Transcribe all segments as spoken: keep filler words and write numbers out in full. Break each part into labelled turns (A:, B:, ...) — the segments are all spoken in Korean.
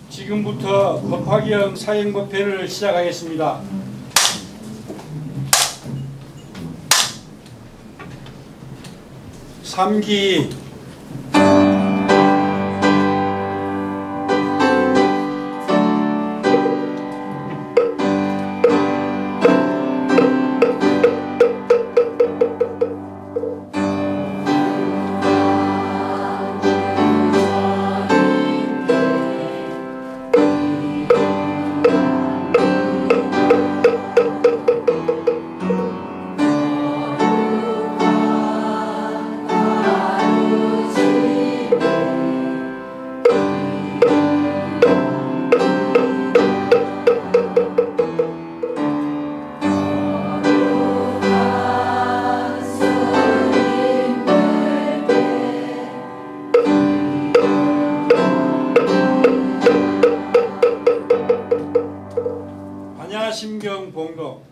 A: 지금부터 법화경 사행법회를 시작하겠습니다. 삼기 신경 봉독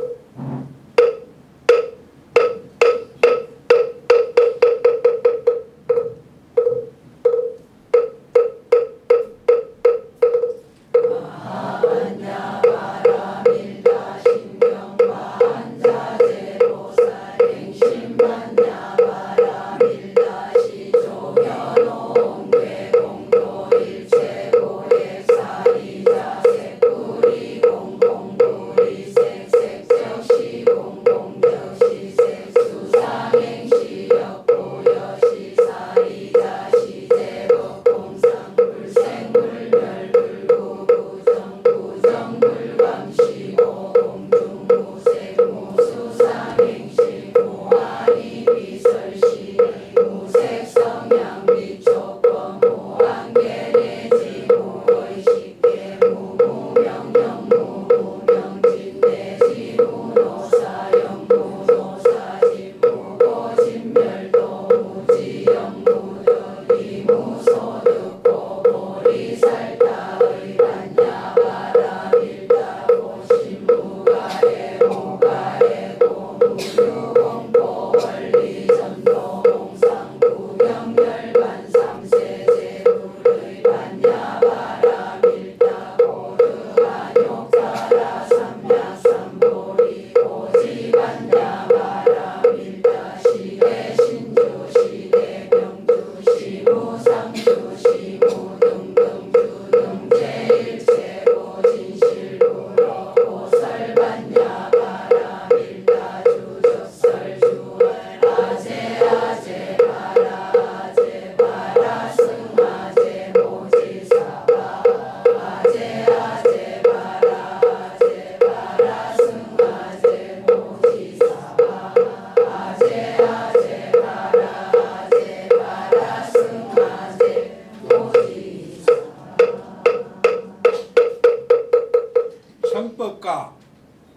A: 헌법가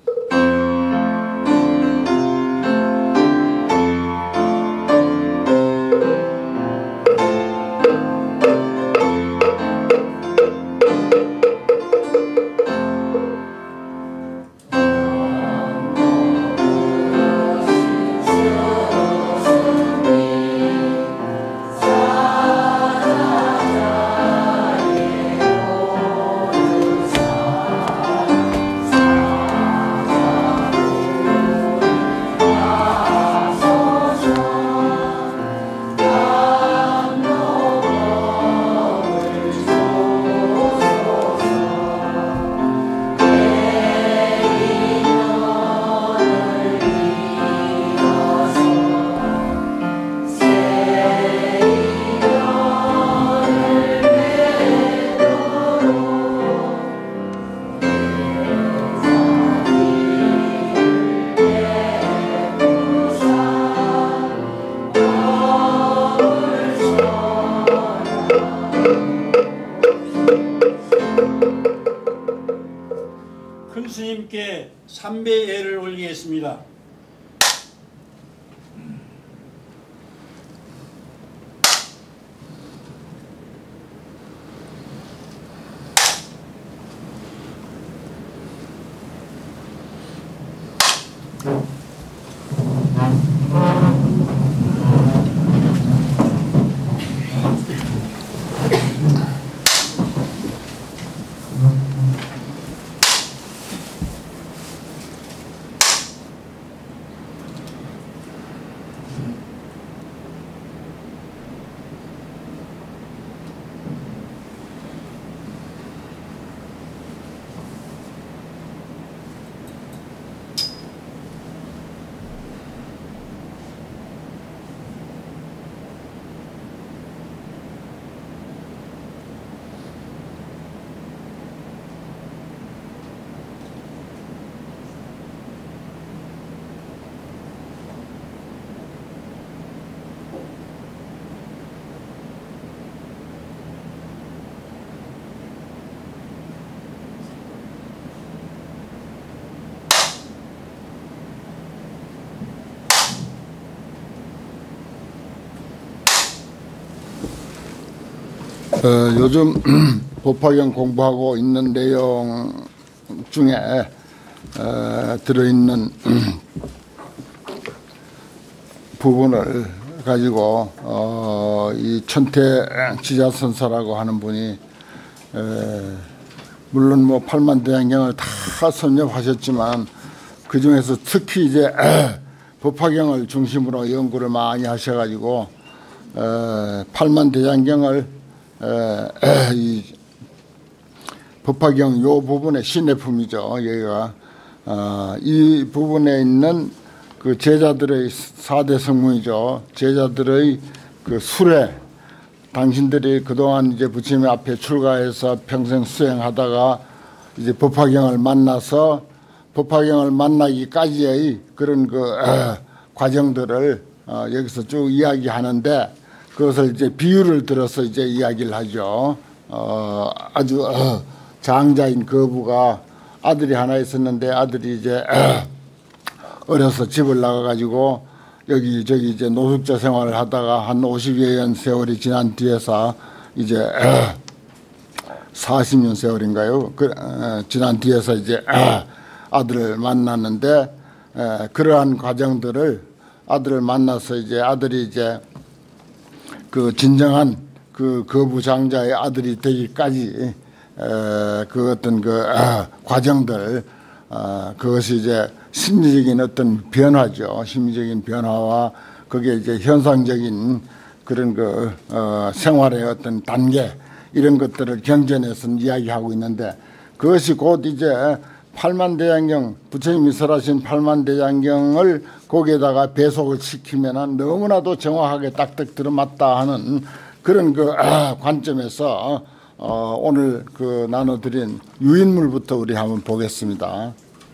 A: 큰 스님께 삼배예를 올리겠습니다.
B: 어, 요즘 법화경 공부하고 있는 내용 중에 어, 들어있는 부분을 가지고 어, 이 천태 지자선사라고 하는 분이 에, 물론 뭐 팔만대장경을 다 섭렵하셨지만 그 중에서 특히 이제 법화경을 중심으로 연구를 많이 하셔가지고 에, 팔만대장경을 에, 이 법화경 요 부분의 신내품이죠. 여기가 어, 이 부분에 있는 그 제자들의 사대 성문이죠. 제자들의 그 수레, 당신들이 그동안 이제 부처님 앞에 출가해서 평생 수행하다가 이제 법화경을 만나서 법화경을 만나기까지의 그런 그 어, 과정들을 어, 여기서 쭉 이야기하는데 그것을 이제 비유를 들어서 이제 이야기를 하죠. 어, 아주 어, 장자인 거부가 아들이 하나 있었는데 아들이 이제 어, 어려서 집을 나가가지고 여기 저기 이제 노숙자 생활을 하다가 한 오십여 년 세월이 지난 뒤에서 이제 어, 사십 년 세월인가요? 그, 어, 지난 뒤에서 이제 어, 아들을 만났는데 어, 그러한 과정들을 아들을 만나서 이제 아들이 이제 그 진정한 그 거부장자의 아들이 되기까지 에, 그 어떤 그 아, 과정들 아, 그것이 이제 심리적인 어떤 변화죠. 심리적인 변화와 그게 이제 현상적인 그런 그 어, 생활의 어떤 단계 이런 것들을 경전해서 이야기하고 있는데 그것이 곧 이제 팔만대장경 부처님이 설하신 팔만대장경을 거기에다가 배속을 시키면은 너무나도 정확하게 딱딱 들어맞다 하는 그런 그 아, 관점에서 어, 오늘 그 나눠드린 유인물부터 우리 한번 보겠습니다.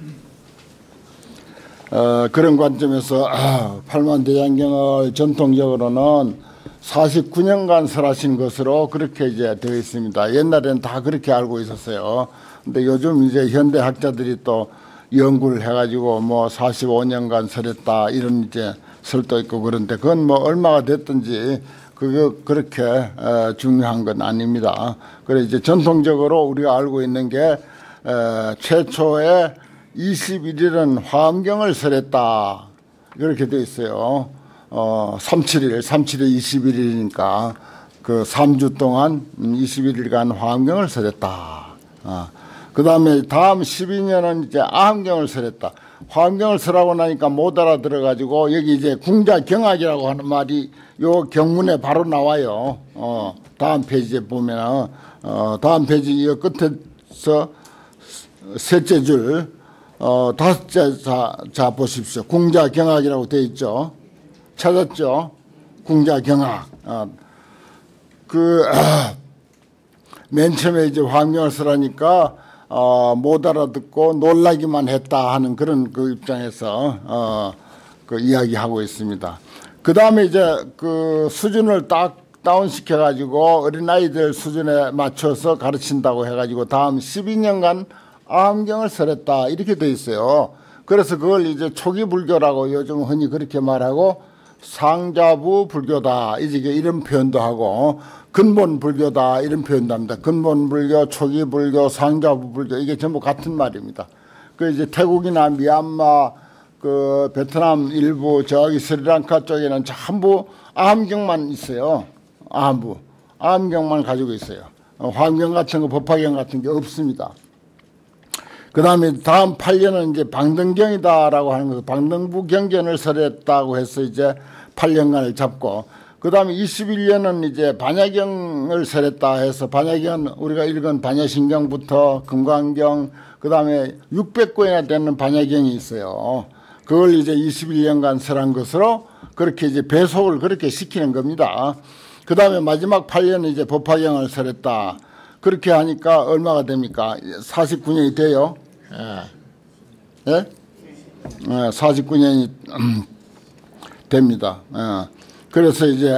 B: 어, 그런 관점에서 아, 팔만대장경을 전통적으로는 사십구 년간 설하신 것으로 그렇게 이제 되어 있습니다. 옛날에는 다 그렇게 알고 있었어요. 근데 요즘 이제 현대 학자들이 또 연구를 해가지고 뭐 사십오 년간 설했다 이런 이제 설도 있고 그런데 그건 뭐 얼마가 됐든지 그게 그렇게 어, 중요한 건 아닙니다. 그래 이제 전통적으로 우리가 알고 있는 게 어, 최초에 이십일 일은 화엄경을 설했다 이렇게 돼 있어요. 어, 삼십칠 일, 삼십칠 일 이십일 일이니까 그 삼 주 동안 이십일 일간 화엄경을 설했다. 어. 그 다음에 다음 십이 년은 이제 아함경을 설했다. 화엄경을 설하고 나니까 못 알아들어가지고 여기 이제 궁자경악이라고 하는 말이 요 경문에 바로 나와요. 어, 다음 페이지에 보면, 어, 다음 페이지 이 끝에서 셋째 줄, 어, 다섯째 자, 자 보십시오. 궁자경악이라고 되어 있죠. 찾았죠? 궁자경악. 어, 그, 아, 맨 처음에 이제 화엄경을 설하니까 어, 못 알아듣고 놀라기만 했다 하는 그런 그 입장에서 어, 그 이야기하고 있습니다. 그 다음에 이제 그 수준을 딱 다운시켜 가지고 어린아이들 수준에 맞춰서 가르친다고 해가지고 다음 십이 년간 아함경을 설했다 이렇게 돼 있어요. 그래서 그걸 이제 초기 불교라고 요즘 흔히 그렇게 말하고 상자부 불교다 이제 이런 표현도 하고 근본 불교다 이런 표현도 합니다. 근본 불교, 초기 불교, 상자부 불교 이게 전부 같은 말입니다. 그 이제 태국이나 미얀마, 그 베트남 일부 저기 스리랑카 쪽에는 전부 아함경만 있어요. 아함부, 아함경만 가지고 있어요. 화엄경 같은 거, 법화경 같은 게 없습니다. 그 다음에 다음 팔 년은 이제 방등경이다라고 하는 거, 방등부 경전을 설했다고 해서 이제 팔 년간을 잡고, 그 다음에 이십일 년은 이제 반야경을 설했다 해서, 반야경은 우리가 읽은 반야신경부터 금강경, 그 다음에 육백 권이나 되는 반야경이 있어요. 그걸 이제 이십일 년간 설한 것으로 그렇게 이제 배속을 그렇게 시키는 겁니다. 그 다음에 마지막 팔 년은 이제 법화경을 설했다. 그렇게 하니까 얼마가 됩니까? 사십구 년이 돼요. 예? 예? 예, 사십구 년이 음, 됩니다. 예. 그래서 이제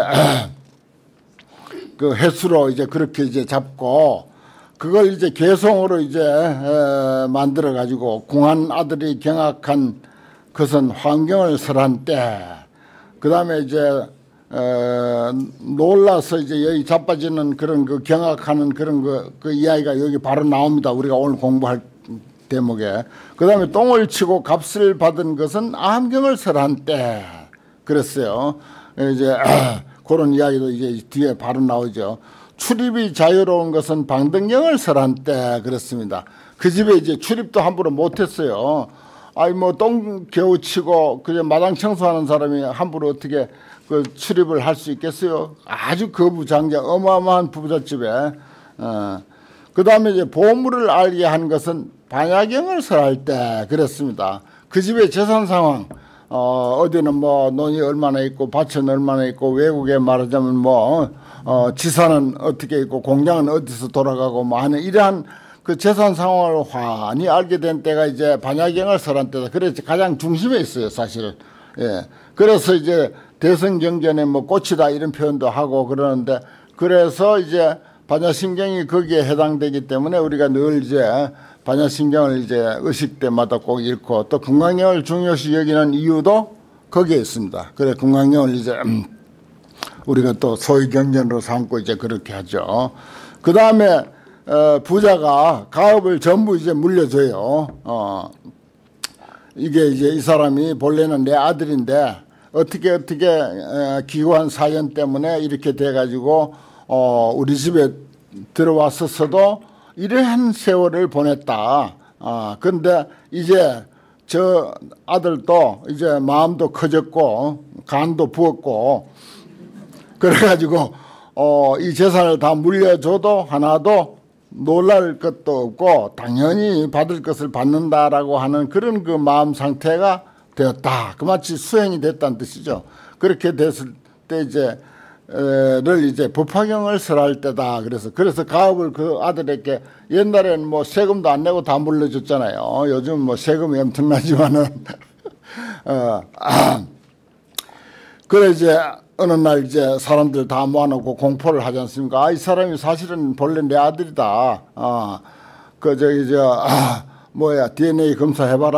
B: 그 횟수로 이제 그렇게 이제 잡고 그걸 이제 개성으로 이제 에, 만들어 가지고 궁한 아들이 경악한 그것은 화엄경을 설한 때, 그 다음에 이제 어, 놀라서 이제 여기 자빠지는 그런 그 경악하는 그런 그, 그 이야기가 여기 바로 나옵니다. 우리가 오늘 공부할 대목에. 그 다음에 똥을 치고 값을 받은 것은 암경을 설한 때 그랬어요. 이제 그런 이야기도 이제 뒤에 바로 나오죠. 출입이 자유로운 것은 방등경을 설한 때 그랬습니다. 그 집에 이제 출입도 함부로 못했어요. 아니 뭐 똥 겨우 치고 그냥 마당 청소하는 사람이 함부로 어떻게 그 출입을 할 수 있겠어요? 아주 거부장자 어마어마한 부잣집에. 어. 그 다음에 이제 보물을 알게 한 것은 반야경을 설할 때 그랬습니다. 그 집의 재산 상황, 어, 어디는 뭐 논이 얼마나 있고 밭은 얼마나 있고 외국에 말하자면 뭐 어, 지산은 어떻게 있고 공장은 어디서 돌아가고 뭐 하는 이러한 그 재산 상황을 환히 알게 된 때가 이제 반야경을 설한 때다. 그래서 가장 중심에 있어요, 사실. 예. 그래서 이제 대성경전에 뭐 꽃이다 이런 표현도 하고 그러는데 그래서 이제 반야심경이 거기에 해당되기 때문에 우리가 늘 이제 반야심경을 이제 의식 때마다 꼭 읽고 또 금강경을 중요시 여기는 이유도 거기에 있습니다. 그래 금강경을 이제 우리가 또 소위 경전으로 삼고 이제 그렇게 하죠. 그 다음에 어, 부자가 가업을 전부 이제 물려줘요. 어, 이게 이제 이 사람이 본래는 내 아들인데 어떻게 어떻게 에, 기구한 사연 때문에 이렇게 돼가지고 어, 우리 집에 들어왔었어도 이러한 세월을 보냈다. 아, 근데 이제 저 아들도 이제 마음도 커졌고 간도 부었고 그래가지고 어, 이 재산을 다 물려줘도 하나도 놀랄 것도 없고 당연히 받을 것을 받는다라고 하는 그런 그 마음 상태가 되었다. 그마치 수행이 됐다는 뜻이죠. 그렇게 됐을 때 이제 를 이제 법화경을 설할 때다. 그래서 그래서 가업을 그 아들에게 옛날에는 뭐 세금도 안 내고 다 물려줬잖아요. 요즘 뭐 세금이 엄청나지만은 어, 아, 그래 이제 어느 날 이제 사람들 다 모아놓고 공포를 하지 않습니까? 아, 이 사람이 사실은 본래 내 아들이다. 아, 그 저기 저 아, 뭐야 디엔에이 검사해봐라.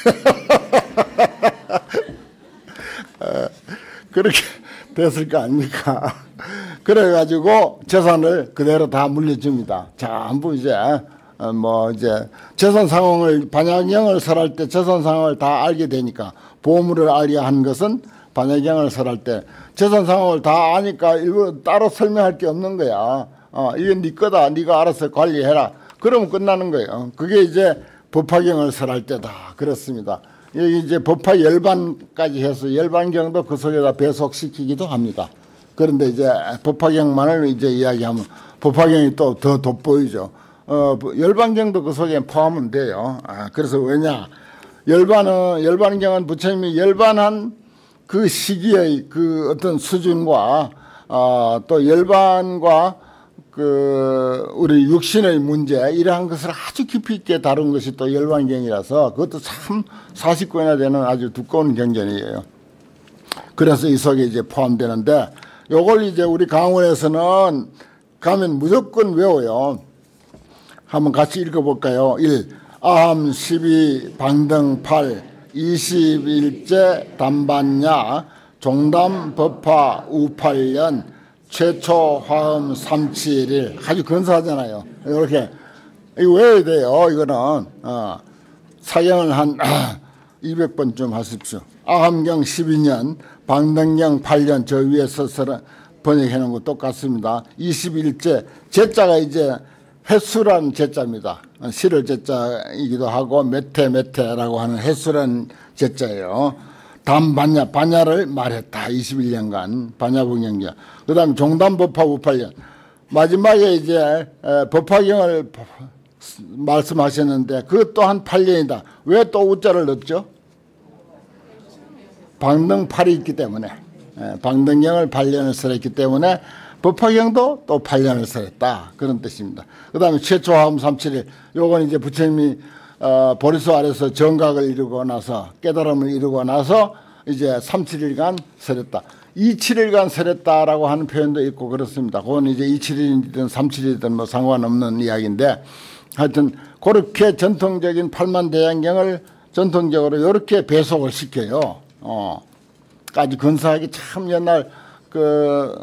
B: 어, 그렇게 됐을 거 아닙니까? 그래가지고 재산을 그대로 다 물려줍니다. 전부 이제 어, 뭐 이제 재산 상황을 반야경을 설할 때 재산 상황을 다 알게 되니까 보물을 알게 한 것은 반야경을 설할 때 재산 상황을 다 아니까 일부러 따로 설명할 게 없는 거야. 어, 이건 네 거다. 네가 알아서 관리해라. 그러면 끝나는 거예요. 그게 이제 법화경을 설할 때다. 그렇습니다. 여기 이제 법화 열반까지 해서 열반경도 그 속에다 배속시키기도 합니다. 그런데 이제 법화경만을 이제 이야기하면 법화경이 또 더 돋보이죠. 어, 열반경도 그 속에 포함은 돼요. 아, 그래서 왜냐? 열반은, 열반경은 부처님이 열반한 그 시기의 그 어떤 수준과, 어, 또 열반과 그 우리 육신의 문제 이러한 것을 아주 깊이 있게 다룬 것이 또 열반경이라서 그것도 참 사십 권이나 되는 아주 두꺼운 경전이에요. 그래서 이 속에 이제 포함되는데 요걸 이제 우리 강원에서는 가면 무조건 외워요. 한번 같이 읽어볼까요? 일. 아함 십이 방등 팔 이십일제 담반야 종담 법화 우팔년 최초 화음 삼칠일 아주 근사하잖아요. 이렇게 이거 외워야 돼요. 이거는 어, 사경을 한 이백 번쯤 하십시오. 아함경 십이 년 방등경 팔 년 저 위에 서서 번역해 놓은 거 똑같습니다. 이십일제 제자가 이제 횟수란 제자입니다. 실을 제자이기도 하고 메태 메태라고 하는 횟수란 제자예요. 담 반야, 반야를 말했다. 이십일 년간 반야봉경기야. 그 다음 종담법화 우팔년. 마지막에 이제 법화경을 말씀하셨는데 그것 또한 팔 년이다. 왜 또 우자를 넣었죠? 방등팔이 있기 때문에. 방등경을 팔 년을 설했기 때문에 법화경도 또 팔 년을 설했다. 그런 뜻입니다. 그 다음에 최초 화음 삼칠일. 요건 이제 부처님이 어, 보리수 아래서 정각을 이루고 나서 깨달음을 이루고 나서 이제 삼칠일간 설했다. 이칠일간 설했다라고 하는 표현도 있고 그렇습니다. 그건 이제 이칠일이든 삼칠일이든 뭐 상관없는 이야기인데 하여튼 그렇게 전통적인 팔만대장경을 전통적으로 이렇게 배속을 시켜요. 어, 아주 근사하게 참 옛날 그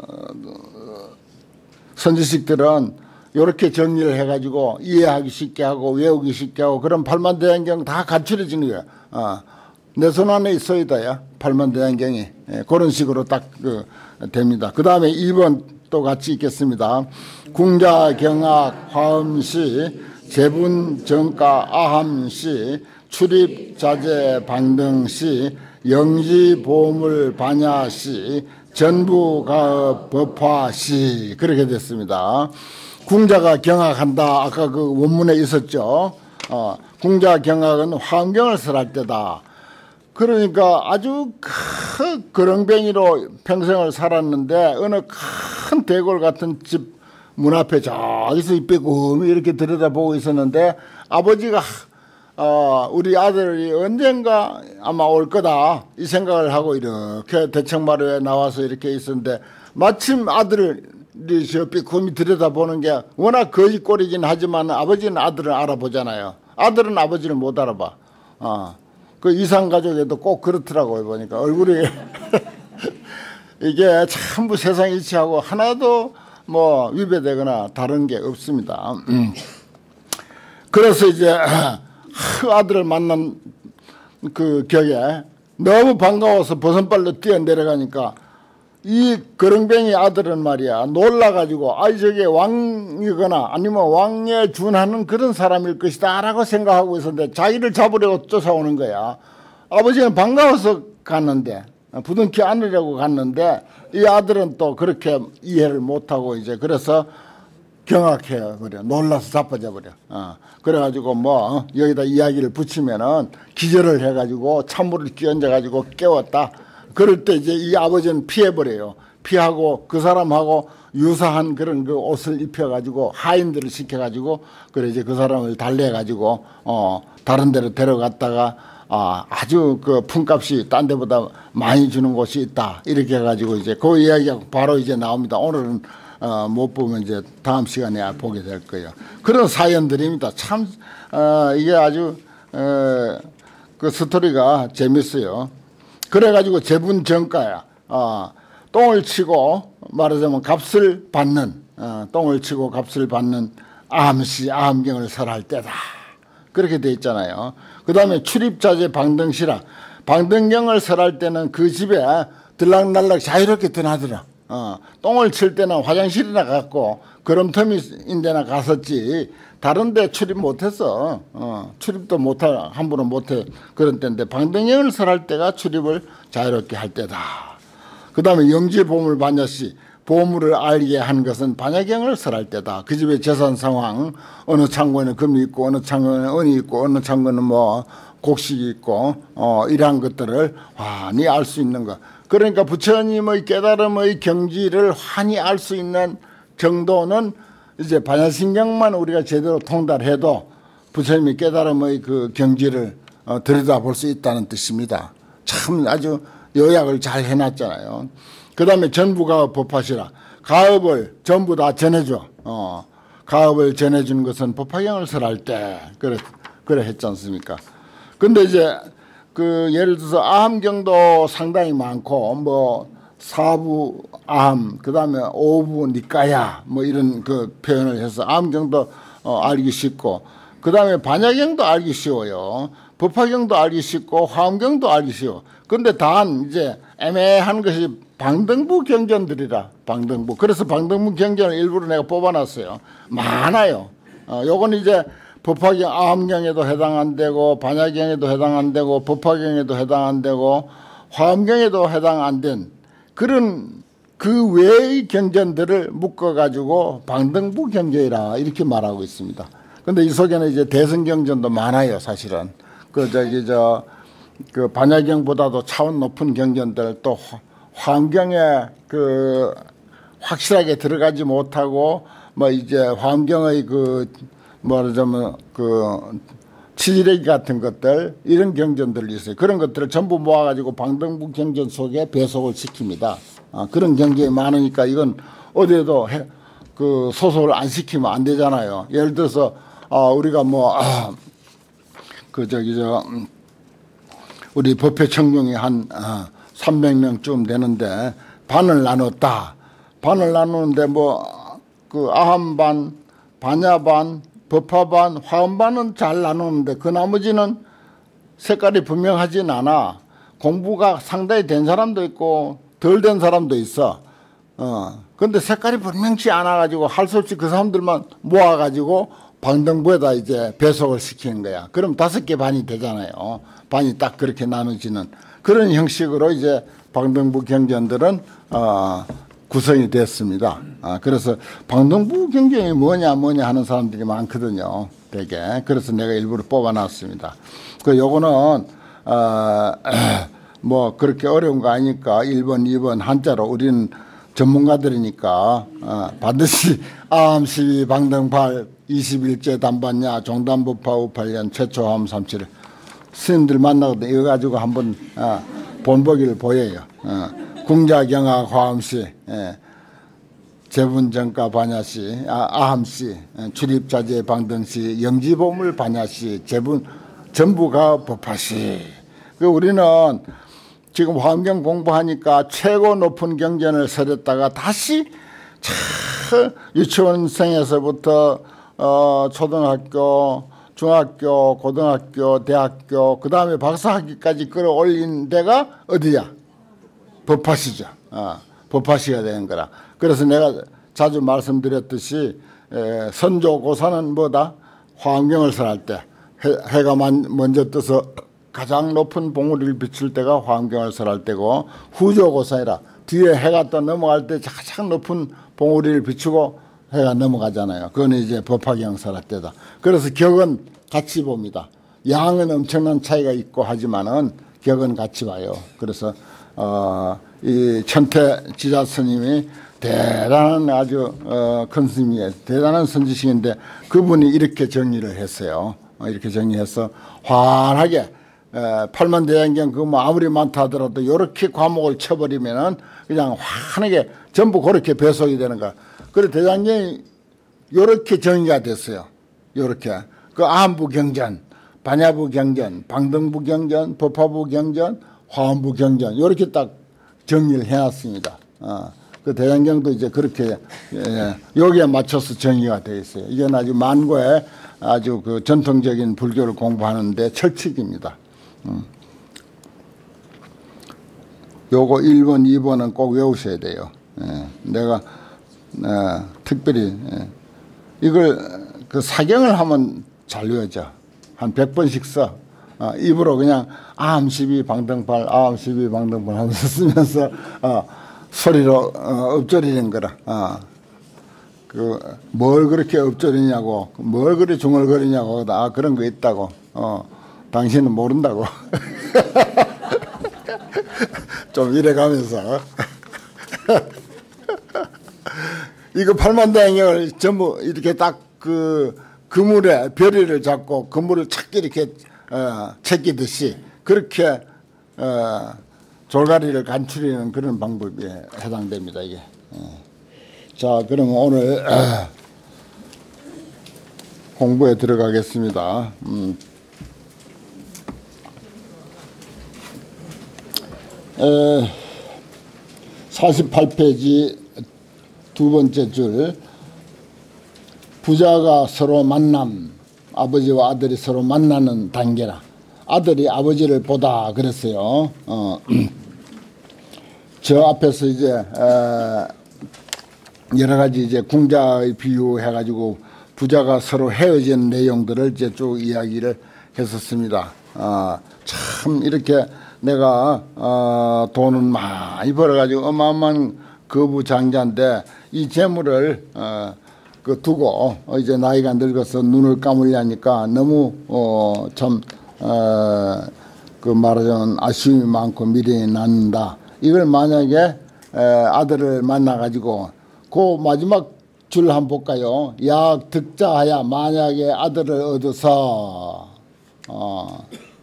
B: 선지식들은 이렇게 정리를 해가지고 이해하기 쉽게 하고 외우기 쉽게 하고 그런 팔만대장경 다 갖추려지는 거야. 어. 내 손 안에 있어야다야 팔만대장경이. 예, 그런 식으로 딱 그, 됩니다. 그 다음에 이 번 또 같이 읽겠습니다. 궁자 경악 화음시 제분 정가 아함시 출입 자재 방등시 영지 보물 반야시 전부 가업 법화시 그렇게 됐습니다. 궁자가 경악한다. 아까 그 원문에 있었죠. 어, 궁자 경악은 화엄경을 설할 때다. 그러니까 아주 큰 거렁뱅이로 평생을 살았는데 어느 큰 대궐 같은 집 문 앞에 저기서 이빼꼼히 이렇게 들여다보고 있었는데 아버지가 어, 우리 아들이 언젠가 아마 올 거다 이 생각을 하고 이렇게 대청마루에 나와서 이렇게 있었는데 마침 아들을 저 빼꼼히 들여다보는 게 워낙 거짓꼴이긴 하지만 아버지는 아들을 알아보잖아요. 아들은 아버지를 못 알아봐. 어. 그 이상가족에도 꼭 그렇더라고요. 보니까 얼굴이 이게 전부 세상 이치하고 하나도 뭐 위배되거나 다른 게 없습니다. 음. 그래서 이제 아들을 만난 그 격에 너무 반가워서 버선발로 뛰어내려가니까 이 거렁뱅이 아들은 말이야 놀라가지고 아이 저게 왕이거나 아니면 왕에 준하는 그런 사람일 것이다 라고 생각하고 있었는데 자기를 잡으려고 쫓아오는 거야. 아버지는 반가워서 갔는데 부둥켜 안으려고 갔는데 이 아들은 또 그렇게 이해를 못하고 이제 그래서 경악해 버려. 놀라서 자빠져 버려. 어. 그래가지고 뭐 여기다 이야기를 붙이면은 기절을 해가지고 찬물을 끼얹어가지고 깨웠다. 그럴 때 이제 이 아버지는 피해버려요. 피하고 그 사람하고 유사한 그런 그 옷을 입혀가지고 하인들을 시켜가지고 그래 이제 그 사람을 달래가지고 어 다른 데로 데려갔다가 아 아주 그 품값이 딴 데보다 많이 주는 곳이 있다 이렇게 해가지고 이제 그 이야기가 바로 이제 나옵니다. 오늘은 어 못 보면 이제 다음 시간에 보게 될 거예요. 그런 사연들입니다. 참 어 이게 아주 어 그 스토리가 재밌어요. 그래가지고 제분 정가야. 어, 똥을 치고 말하자면 값을 받는 어, 똥을 치고 값을 받는 암시 암경을 설할 때다. 그렇게 돼 있잖아요. 그 다음에 출입자재 방등시라. 방등경을 설할 때는 그 집에 들락날락 자유롭게 드나들어. 어, 똥을 칠 때는 화장실이나 갔고 거름터미인데나 갔었지 다른 데 출입 못했어. 어, 출입도 못할 함부로 못해 그런 때인데 방등경을 설할 때가 출입을 자유롭게 할 때다. 그 다음에 영지 보물 반야시 보물을 알게 한 것은 반야경을 설할 때다. 그 집의 재산 상황 어느 창고에는 금이 있고 어느 창고에는 은이 있고 어느 창고에는 뭐 곡식이 있고 어, 이러한 것들을 환히 알 수 있는 것. 그러니까 부처님의 깨달음의 경지를 환히 알 수 있는 정도는 이제 반야심경만 우리가 제대로 통달해도 부처님의 깨달음의 그 경지를 어, 들여다볼 수 있다는 뜻입니다. 참 아주 요약을 잘 해놨잖아요. 그 다음에 전부가 법화시라. 가업을 전부 다 전해줘. 어, 가업을 전해주는 것은 법화경을 설할 때 그래, 그래 했지 않습니까? 근데 이제 그 예를 들어서 아함경도 상당히 많고 뭐 사부 아함 그다음에 오부 니까야 뭐 이런 그 표현을 해서 아함경도 어, 알기 쉽고 그다음에 반야경도 알기 쉬워요. 법화경도 알기 쉽고 화엄경도 알기 쉬워. 근데 단 이제 애매한 것이 방등부 경전들이라. 방등부. 그래서 방등부 경전을 일부러 내가 뽑아놨어요. 많아요. 어, 요건 이제 법화경 아함경에도 해당 안 되고 반야경에도 해당 안 되고 법화경에도 해당 안 되고 화엄경에도 해당 안 된 그런 그 외의 경전들을 묶어가지고 방등부 경전이라 이렇게 말하고 있습니다. 근데 이 속에는 이제 대승경전도 많아요, 사실은. 그 저기 저 그 반야경보다도 차원 높은 경전들 또 화엄경에 그 확실하게 들어가지 못하고 뭐 이제 화엄경의 그 말하자면 그 치지레기 같은 것들 이런 경전들이 있어요. 그런 것들을 전부 모아가지고 방등부 경전 속에 배속을 시킵니다. 아, 그런 경전이 많으니까 이건 어디에도 해, 그 소속을 안 시키면 안 되잖아요. 예를 들어서 아, 우리가 뭐 그 아, 저기 저 우리 법회 청룡이 한 아, 삼백 명쯤 되는데 반을 나눴다. 반을 나누는데 뭐 그 아함반, 반야반, 법화반, 화엄반은 잘 나누는데 그 나머지는 색깔이 분명하진 않아. 공부가 상당히 된 사람도 있고 덜 된 사람도 있어. 어. 근데 색깔이 분명치 않아가지고 할 수 없이 그 사람들만 모아가지고 방등부에다 이제 배속을 시키는 거야. 그럼 다섯 개 반이 되잖아요. 반이 딱 그렇게 나눠지는 그런 형식으로 이제 방등부 경전들은 어, 구성이 됐습니다. 아, 그래서 방등부 경전이 뭐냐 뭐냐 하는 사람들이 많거든요. 되게. 그래서 내가 일부러 뽑아놨습니다. 그 요거는 어, 뭐 그렇게 어려운 거 아니까 일 번, 이 번 한자로 우리는 전문가들이니까 어, 반드시 아함, 시위, 방등팔, 이십일제 단반야, 종단법화, 우팔년, 최초 화엄 삼칠을 스님들 만나거든. 이거 가지고 한번 어, 본보기를 보여요. 어, 궁자경하 화엄시, 예, 제분정가 반야시, 아, 아함시, 예, 출입자재 방등시, 영지보물 반야시, 제분 전부가 법화시. 그 우리는 지금 화엄경 공부하니까 최고 높은 경전을 설했다가 다시 참 유치원생에서부터 어, 초등학교, 중학교, 고등학교, 대학교, 그 다음에 박사학위까지 끌어올린 데가 어디야? 법화시죠. 어, 법화시가 되는 거라. 그래서 내가 자주 말씀드렸듯이 에, 선조고사는 뭐다? 화엄경을 설할 때 해, 해가 만, 먼저 떠서 가장 높은 봉우리를 비출 때가 화엄경을 설할 때고, 후조고사이라 뒤에 해가 또 넘어갈 때 가장 높은 봉우리를 비추고 해가 넘어가잖아요. 그건 이제 법화경 설할 때다. 그래서 격은 같이 봅니다. 양은 엄청난 차이가 있고 하지만은 격은 같이 봐요. 그래서 어, 이 천태 지자 스님이 대단한 아주 어, 큰 스님이에요. 대단한 선지식인데 그분이 이렇게 정리를 했어요. 어, 이렇게 정리해서 환하게 에, 팔만대장경 그 뭐 아무리 많다 하더라도 이렇게 과목을 쳐버리면은 그냥 환하게 전부 그렇게 배속이 되는 거야. 그래 대장경이 이렇게 정리가 됐어요. 이렇게 그 아함부 경전, 반야부 경전, 방등부 경전, 법화부 경전, 화엄부 경전 이렇게 딱 정리를 해놨습니다. 어, 그 대장경도 이제 그렇게 예, 여기에 맞춰서 정리가 되어 있어요. 이건 아주 만고의 아주 그 전통적인 불교를 공부하는데 철칙입니다. 음. 요거 일 번, 이 번은 꼭 외우셔야 돼요. 예, 내가 어, 특별히 예, 이걸 그 사경을 하면 잘 외워져. 한 백 번씩 써. 어, 입으로 그냥 아함 십이 방등팔, 아함 십이 방등팔 하면서 쓰면서 어, 소리로 어, 엎조리는 거라. 어. 그 뭘 그렇게 엎조리냐고, 뭘 그리 중얼거리냐고, 아 그런 거 있다고. 어, 당신은 모른다고. 좀 이래가면서 이거 팔만대행을 전부 이렇게 딱 그 그물에 별이를 잡고 그물을 착 이렇게 어, 채끼듯이 그렇게 어, 졸가리를 간추리는 그런 방법에 해당됩니다. 이게. 어. 자, 그럼 오늘 어, 공부에 들어가겠습니다. 음. 에, 사십팔 페이지 두 번째 줄, 부자가 서로 만남, 아버지와 아들이 서로 만나는 단계라. 아들이 아버지를 보다 그랬어요. 어, 저 앞에서 이제 에, 여러 가지 이제 궁자의 비유해가지고 부자가 서로 헤어진 내용들을 이제 쭉 이야기를 했었습니다. 어, 참 이렇게 내가 어, 돈은 많이 벌어가지고 어마어마한 거부장자인데 이 재물을 어, 그 두고 이제 나이가 늙어서 눈을 감으려니까 너무 어, 참 어, 그 말하자면 아쉬움이 많고 미련이 남는다. 이걸 만약에 에, 아들을 만나가지고 그 마지막 줄 한번 볼까요? 약 득자하야 만약에 아들을 얻어서 어,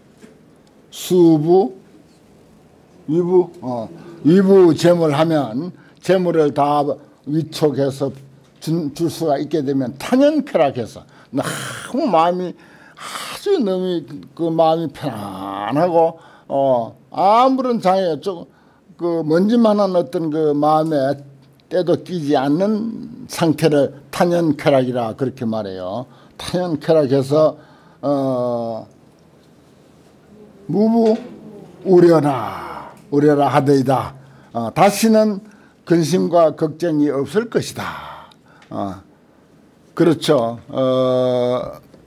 B: 수부 위부 어, 위부 재물하면 재물을 다 위촉해서 준, 줄 수가 있게 되면 탄연쾌락해서 너무 마음이 아주 너무 그 마음이 편안하고 어, 아무런 장애 좀 그 먼지만한 어떤 그 마음에 때도 끼지 않는 상태를 탄연쾌락이라 그렇게 말해요. 탄연쾌락해서 어 무부 우려라 우려라 하더이다. 어, 다시는 근심과 걱정이 없을 것이다. 어, 그렇죠. 어,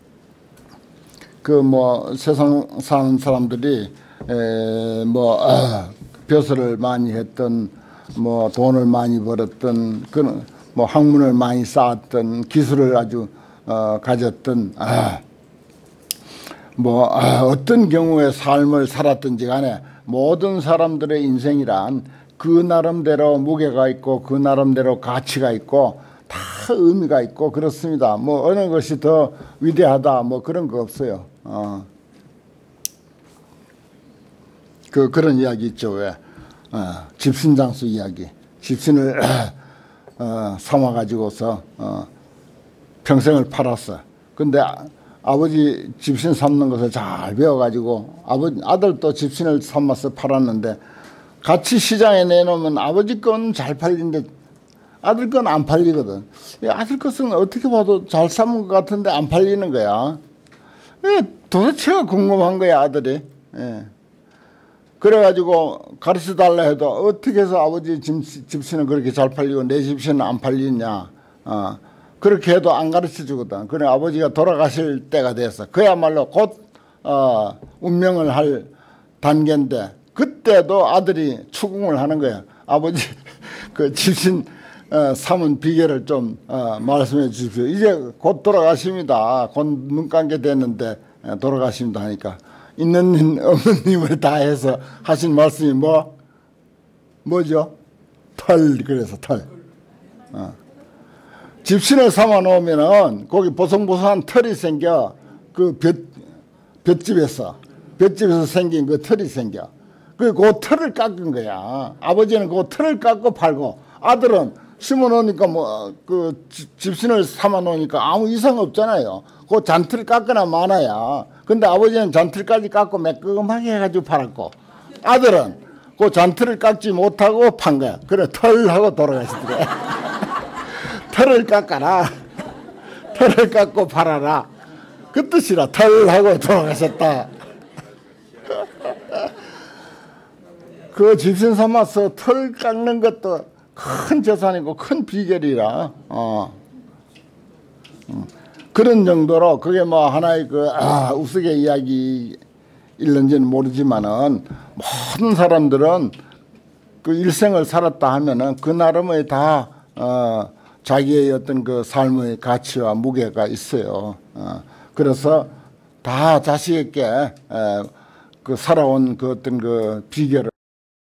B: 그 뭐 세상 사는 사람들이 에, 뭐 아, 벼슬을 많이 했던 뭐 돈을 많이 벌었던 그런 뭐 학문을 많이 쌓았던 기술을 아주 어, 가졌던 아, 뭐 아, 어떤 경우의 삶을 살았든지 간에 모든 사람들의 인생이란 그 나름대로 무게가 있고 그 나름대로 가치가 있고 다 의미가 있고 그렇습니다. 뭐 어느 것이 더 위대하다 뭐 그런 거 없어요. 어. 그 그런 이야기 있죠. 왜 어, 집신장수 이야기. 집신을 어, 삼아 가지고서 어, 평생을 팔았어. 근데 아, 아버지 집신 삼는 것을 잘 배워가지고 아버지 아들도 집신을 삼아서 팔았는데 같이 시장에 내놓으면 아버지 건 잘 팔리는데 아들 건 안 팔리거든. 아들 것은 어떻게 봐도 잘 삼은 것 같은데 안 팔리는 거야. 도대체가 궁금한 거야 아들이. 예. 그래가지고 가르쳐 달라 해도 어떻게 해서 아버지 집신은 그렇게 잘 팔리고 내 집신은 안 팔리냐. 어. 그렇게 해도 안 가르쳐 주거든. 그래 아버지가 돌아가실 때가 됐어. 그야말로 곧 어, 운명을 할 단계인데 그때도 아들이 추궁을 하는 거야. 아버지 그 집신 어, 삼은 비결을 좀 어, 말씀해 주십시오. 이제 곧 돌아가십니다. 곧 눈 감게 됐는데 돌아가십니다 하니까 있는 님 없는 님을 다 해서 하신 말씀이 뭐 뭐죠? 털. 그래서 털. 어. 집신을 삼아 놓으면은 거기 보송보송한 털이 생겨. 그 볏, 볏집에서 볏집에서 생긴 그 털이 생겨. 그, 그 털을 깎은 거야. 아버지는 그 털을 깎고 팔고 아들은 심어 놓으니까 뭐 그 집신을 삼아 놓으니까 아무 이상 없잖아요. 그 잔틀 깎거나 마나야. 근데 아버지는 잔틀까지 깎고 매끄끔하게 해가지고 팔았고 아들은 그 잔틀을 깎지 못하고 판 거야. 그래 털하고 돌아가시더래. 털을 깎아라. 털을 깎고 팔아라. 그 뜻이라 털하고 돌아가셨다. 그 집신 삼아서 털 깎는 것도 큰 재산이고 큰 비결이라 어. 음. 그런 정도로 그게 뭐 하나의 그 아, 우스개 이야기일는지는 모르지만은 모든 사람들은 그 일생을 살았다 하면은 그 나름의 다 어, 자기의 어떤 그 삶의 가치와 무게가 있어요. 어, 그래서 다 자식에게 에, 그 살아온 그 어떤 그 비결을